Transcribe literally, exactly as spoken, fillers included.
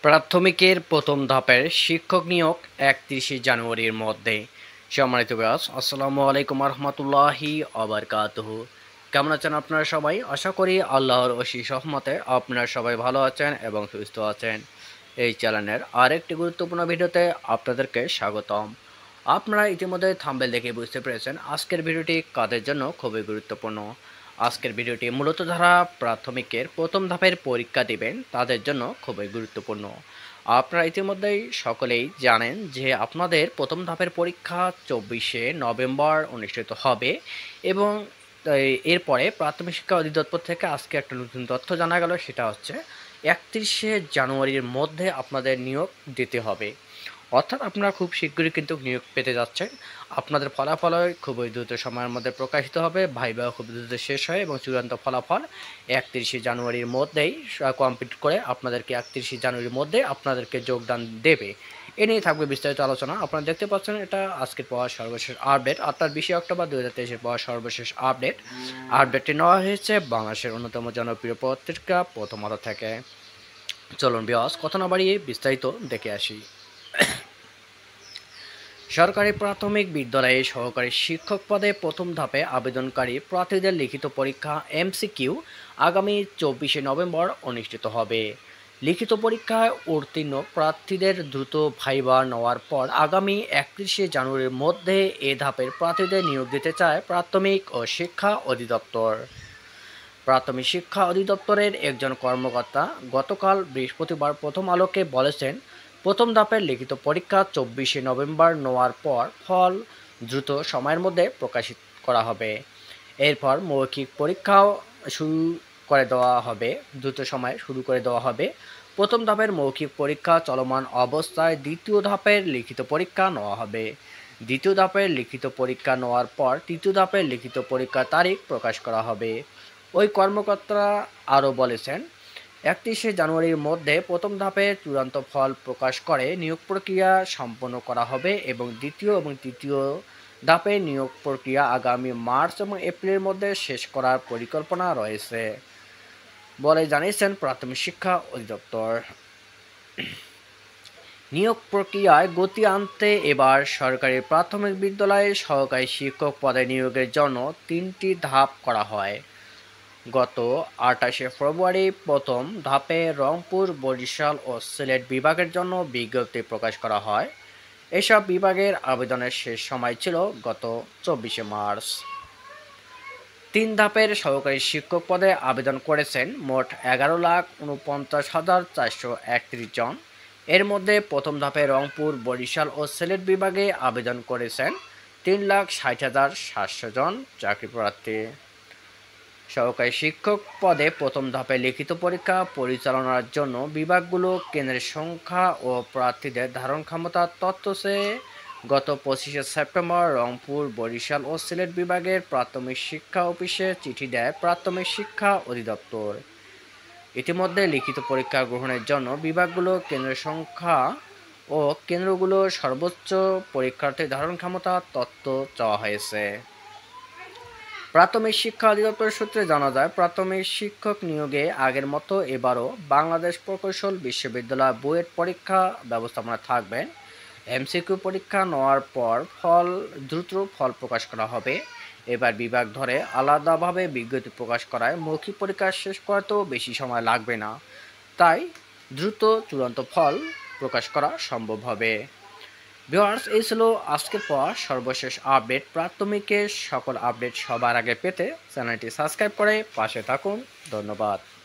প্রাথমিকের প্রথম ধাপের শিক্ষক নিয়োগ একত্রিশে জানুয়ারির মধ্যে। সম্মানিত ব্যাস, আসসালামু আলাইকুম রহমতুল্লাহি আবরকাতুহু। কেমন আছেন আপনারা সবাই? আশা করি আল্লাহর অশেষ রহমতে আপনারা সবাই ভালো আছেন এবং সুস্থ আছেন। এই চ্যানেলের আরেকটি গুরুত্বপূর্ণ ভিডিওতে আপনাদেরকে স্বাগতম। আপনারা ইতিমধ্যে থাম্বনেল দেখে বুঝতে পেরেছেন আজকের ভিডিওটি কাদের জন্য খুবই গুরুত্বপূর্ণ। আজকের ভিডিওটি মূলত যারা প্রাথমিকের প্রথম ধাপের পরীক্ষা দিবেন তাদের জন্য খুবই গুরুত্বপূর্ণ। আপনারা ইতিমধ্যেই সকলেই জানেন যে আপনাদের প্রথম ধাপের পরীক্ষা চব্বিশে নভেম্বর অনুষ্ঠিত হবে এবং এরপরে প্রাথমিক শিক্ষা অধিদপ্তর থেকে আজকে একটা নতুন তথ্য জানা গেল, সেটা হচ্ছে একত্রিশে জানুয়ারির মধ্যে আপনাদের নিয়োগ দিতে হবে। অর্থাৎ আপনারা খুব শীঘ্রই কিন্তু নিয়োগ পেতে যাচ্ছেন। আপনাদের ফলাফল খুবই দ্রুত সময়ের মধ্যে প্রকাশিত হবে, ভাইবা খুব দ্রুত শেষ হয় এবং চূড়ান্ত ফলাফল একত্রিশে জানুয়ারির মধ্যেই কমপ্লিট করে আপনাদেরকে একত্রিশে জানুয়ারির মধ্যে আপনাদেরকে যোগদান দেবে। এ নিয়ে থাকবে বিস্তারিত আলোচনা। আপনারা দেখতে পাচ্ছেন এটা আজকের পাওয়া সর্বশেষ আপডেট, অর্থাৎ বিশে অক্টোবর দুই হাজার তেইশের পাওয়া সর্বশেষ আপডেট। আপডেটটি নেওয়া হয়েছে বাংলাদেশের অন্যতম জনপ্রিয় পত্রিকা প্রথম আলো থেকে। চলুন বিয়াস, কথা না বাড়িয়ে বিস্তারিত দেখে আসি। সরকারি প্রাথমিক বিদ্যালয়ে সহকারী শিক্ষক পদে প্রথম ধাপে আবেদনকারী প্রার্থীদের লিখিত পরীক্ষা এমসিকিউ আগামী চব্বিশে নভেম্বর অনুষ্ঠিত হবে। লিখিত পরীক্ষায় উত্তীর্ণ প্রার্থীদের দ্রুত ভাইবা নেওয়ার পর আগামী একত্রিশে জানুয়ারির মধ্যে এ ধাপের প্রার্থীদের নিয়োগ দিতে চায় প্রাথমিক ও শিক্ষা অধিদপ্তর। প্রাথমিক শিক্ষা অধিদপ্তরের একজন কর্মকর্তা গতকাল বৃহস্পতিবার প্রথম আলোকে বলেছেন, প্রথম ধাপের লিখিত পরীক্ষা চব্বিশে নভেম্বর নেওয়ার পর ফল দ্রুত সময়ের মধ্যে প্রকাশিত করা হবে। এরপর মৌখিক পরীক্ষাও শুরু করে দেওয়া হবে দ্রুত সময়ে শুরু করে দেওয়া হবে। প্রথম ধাপের মৌখিক পরীক্ষা চলমান অবস্থায় দ্বিতীয় ধাপের লিখিত পরীক্ষা নেওয়া হবে। দ্বিতীয় ধাপের লিখিত পরীক্ষা নেওয়ার পর তৃতীয় ধাপের লিখিত পরীক্ষার তারিখ প্রকাশ করা হবে। ওই কর্মকর্তারা আরও বলেছেন, একত্রিশে জানুয়ারির মধ্যে প্রথম ধাপে চূড়ান্ত ফল প্রকাশ করে নিয়োগ প্রক্রিয়া সম্পন্ন করা হবে এবং দ্বিতীয় এবং তৃতীয় ধাপে নিয়োগ প্রক্রিয়া আগামী মার্চ এবং এপ্রিলের মধ্যে শেষ করার পরিকল্পনা রয়েছে বলে জানিয়েছেন প্রাথমিক শিক্ষা অধিদপ্তর। নিয়োগ প্রক্রিয়ায় গতি আনতে এবার সরকারি প্রাথমিক বিদ্যালয়ে সহকারী শিক্ষক পদে নিয়োগের জন্য তিনটি ধাপ করা হয়। গত আঠাশে ফেব্রুয়ারি প্রথম ধাপে রংপুর, বরিশাল ও সিলেট বিভাগের জন্য বিজ্ঞপ্তি প্রকাশ করা হয়। এসব বিভাগের আবেদনের শেষ সময় ছিল গত চব্বিশে মার্চ। তিন ধাপের সহকারী শিক্ষক পদে আবেদন করেছেন মোট এগারো লাখ উনপঞ্চাশ হাজার চারশো একত্রিশ জন। এর মধ্যে প্রথম ধাপে রংপুর, বরিশাল ও সিলেট বিভাগে আবেদন করেছেন তিন লাখ ষাট হাজার সাতশো জন চাকরি প্রার্থী। সহকারী শিক্ষক পদে প্রথম ধাপে লিখিত পরীক্ষা পরিচালনার জন্য বিভাগগুলো কেন্দ্রের সংখ্যা ও প্রার্থীদের ধারণ ক্ষমতার তথ্য চেয়ে গত পঁচিশে সেপ্টেম্বর রংপুর, বরিশাল ও সিলেট বিভাগের প্রাথমিক শিক্ষা অফিসে চিঠি দেয় প্রাথমিক শিক্ষা অধিদপ্তর। ইতিমধ্যে লিখিত পরীক্ষা গ্রহণের জন্য বিভাগগুলো কেন্দ্রের সংখ্যা ও কেন্দ্রগুলোর সর্বোচ্চ পরীক্ষার্থীর ধারণ ক্ষমতার তথ্য চাওয়া হয়েছে। প্রাথমিক শিক্ষা অধিদপ্তর সূত্রে জানা যায়, প্রাথমিক শিক্ষক নিয়োগে আগের মতো এবারও বাংলাদেশ প্রকৌশল বিশ্ববিদ্যালয় বুয়েট পরীক্ষা ব্যবস্থাপনা থাকবে। এমসিকিউ পরীক্ষা নেওয়ার পর ফল দ্রুত ফল প্রকাশ করা হবে। এবার বিভাগ ধরে আলাদাভাবে বিজ্ঞপ্তি প্রকাশ করায় মৌখিক পরীক্ষা শেষ করতেও বেশি সময় লাগবে না, তাই দ্রুত চূড়ান্ত ফল প্রকাশ করা সম্ভব হবে। ভিউয়ার্স, এই ছিল আজকের পর সর্বশেষ আপডেট। প্রাথমিকের সকল আপডেট সবার আগে পেতে চ্যানেলটি সাবস্ক্রাইব করে পাশে থাকুন। ধন্যবাদ।